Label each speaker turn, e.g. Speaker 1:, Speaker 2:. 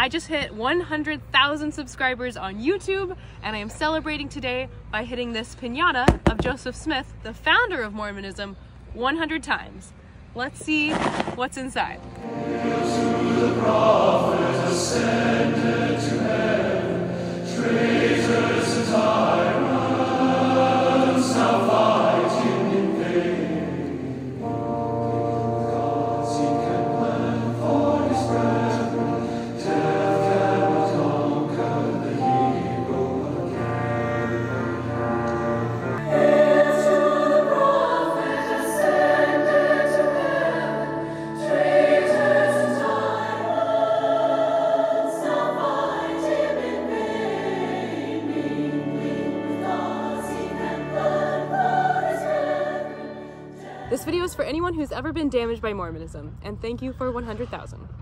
Speaker 1: I just hit 100,000 subscribers on YouTube, and I am celebrating today by hitting this piñata of Joseph Smith, the founder of Mormonism, 100 times. Let's see what's inside. The prophet ascended to heaven, traitors and tyrants now fighting in vain. Gods he can plan for his brethren, death cannot conquer the hero again. Hail to the prophet ascended to heaven, traitors and tyrants now fighting in vain. Mingling with gods he can plan for his brethren. This video is for anyone who's ever been damaged by Mormonism, and thank you for 100,000.